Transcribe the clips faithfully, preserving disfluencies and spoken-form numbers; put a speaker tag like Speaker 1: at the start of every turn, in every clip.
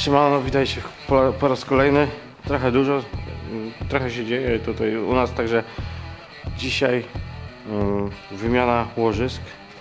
Speaker 1: Siemano, witajcie po, po raz kolejny. Trochę dużo, trochę się dzieje tutaj u nas, także dzisiaj um, wymiana łożysk.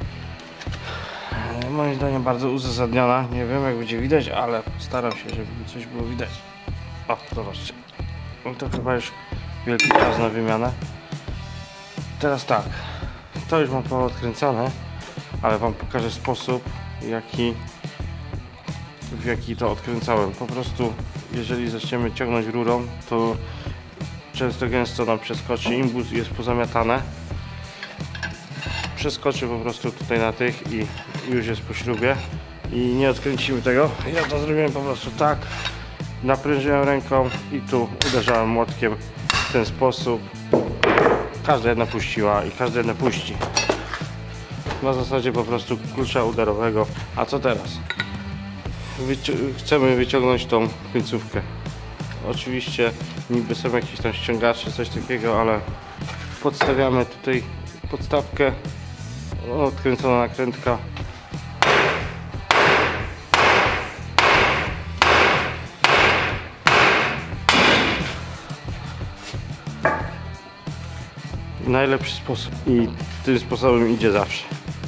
Speaker 1: Moim zdaniem bardzo uzasadniona. Nie wiem, jak będzie widać, ale staram się, żeby coś było widać. O, zobaczcie. To chyba już wielki czas na wymianę. Teraz tak, to już mam poodkręcane, ale wam pokażę sposób, jaki w jaki to odkręcałem. Po prostu jeżeli zaczniemy ciągnąć rurą, to często gęsto nam przeskoczy, imbus jest pozamiatane, przeskoczy po prostu tutaj na tych i już jest po śrubie i nie odkręcimy tego. Ja to zrobiłem po prostu tak, naprężyłem ręką i tu uderzałem młotkiem w ten sposób. Każda jedna puściła i każda jedna puści. Na zasadzie po prostu klucza udarowego. A co teraz? Wyci chcemy wyciągnąć tą końcówkę. Oczywiście niby są jakieś tam ściągacze, coś takiego, ale podstawiamy tutaj podstawkę, odkręcona nakrętka. Najlepszy sposób i tym sposobem idzie zawsze.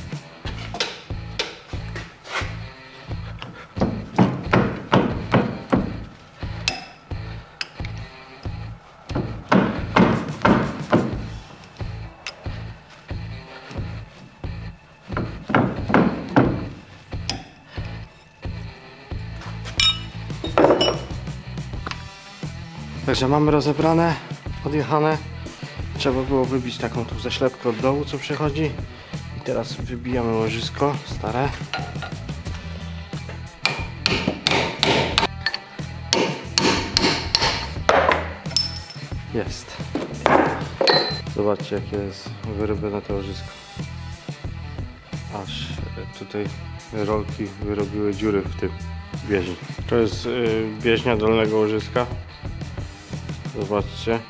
Speaker 1: Także mamy rozebrane, odjechane. Trzeba było wybić taką tu zaślepkę od dołu, co przychodzi. I teraz wybijamy łożysko stare. Jest. Zobaczcie, jakie jest wyrobione to łożysko. Aż tutaj rolki wyrobiły dziury w tym bieżni. To jest yy, bieżnia dolnego łożyska. Zobaczcie.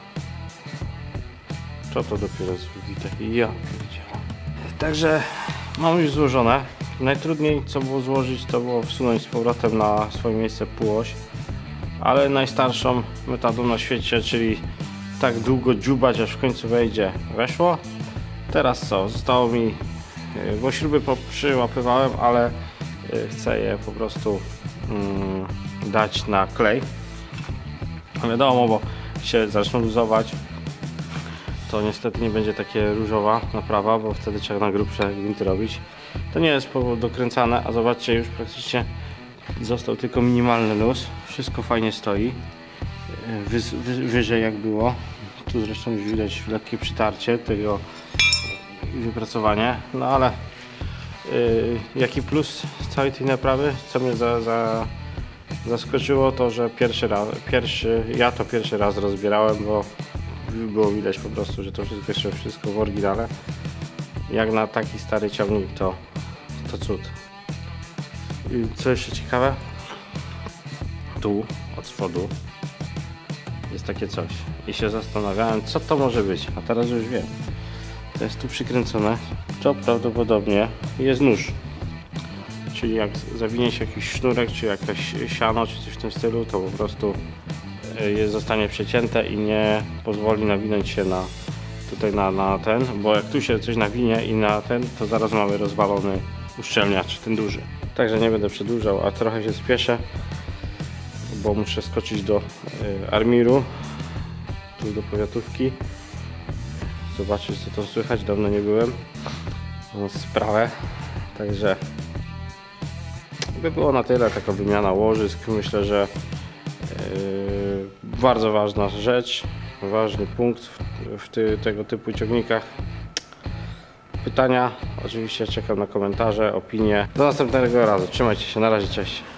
Speaker 1: Co to dopiero jest wybite? Ja widziałem. Także mam już złożone. Najtrudniej co było złożyć, to było wsunąć z powrotem na swoje miejsce półoś. Ale najstarszą metodą na świecie, czyli tak długo dziubać, aż w końcu wejdzie, weszło. Teraz co? Zostało mi, bo śruby przyłapywałem, ale chcę je po prostu mm, dać na klej. Wiadomo, bo się zaczną luzować, to niestety nie będzie takie różowa naprawa, bo wtedy trzeba na grubsze gwinty robić. To nie jest dokręcane, a zobaczcie, już praktycznie został tylko minimalny luz. Wszystko fajnie stoi, wy, wy, wyżej jak było. Tu zresztą już widać lekkie przytarcie tego wypracowanie, no ale yy, jaki plus całej tej naprawy, co mnie za, za zaskoczyło, to że pierwszy raz, pierwszy, ja to pierwszy raz rozbierałem, bo było widać po prostu, że to wszystko jeszcze wszystko w oryginale. Jak na taki stary ciągnik, to, to cud. I co jeszcze ciekawe, tu od spodu jest takie coś i się zastanawiałem, co to może być, a teraz już wiem. To jest tu przykręcone, to prawdopodobnie jest nóż. Czyli jak zawinie się jakiś sznurek, czy jakaś siano, czy coś w tym stylu, to po prostu jest, zostanie przecięte i nie pozwoli nawinąć się na tutaj na, na ten, bo jak tu się coś nawinie i na ten, to zaraz mamy rozwalony uszczelniacz, ten duży. Także nie będę przedłużał, a trochę się spieszę, bo muszę skoczyć do y, armiru, tu do powiatówki, zobaczyć, co to słychać, dawno nie byłem, mam sprawę, także by było na tyle, taka wymiana łożysk. Myślę, że yy, bardzo ważna rzecz, ważny punkt w, w ty, tego typu ciągnikach. Pytania, oczywiście czekam na komentarze, opinie. Do następnego razu, trzymajcie się, na razie, cześć.